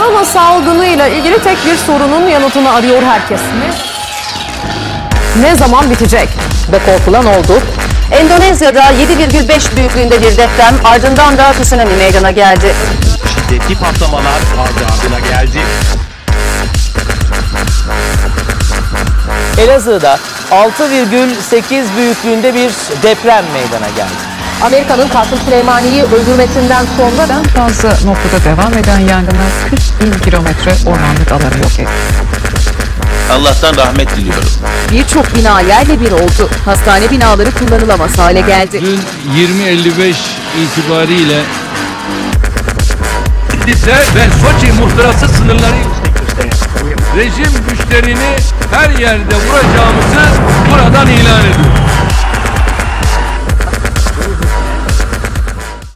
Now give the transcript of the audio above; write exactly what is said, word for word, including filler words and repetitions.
Korona salgınıyla ilgili tek bir sorunun yanıtını arıyor herkes. Ne? Ne zaman bitecek? Ve korkulan oldu. Endonezya'da yedi virgül beş büyüklüğünde bir deprem, ardından da tsunami meydana geldi. Şiddetli patlamalar ardı ardına geldi. Elazığ'da altı virgül sekiz büyüklüğünde bir deprem meydana geldi. Amerika'nın Kasım Süleymani'yi öldürmesinden sonra da Bazı noktada devam eden yangınlar kırk bin kilometre ormanlık alanı yok etti. Allah'tan rahmet diliyorum. birçok bina yerle bir oldu. Hastane binaları kullanılamaz hale geldi. Dün yirmi elli beş itibariyle Lise ve Soçi muhtırası sınırları rejim güçlerini her yerde vuracağımızı buradan ilan ediyoruz.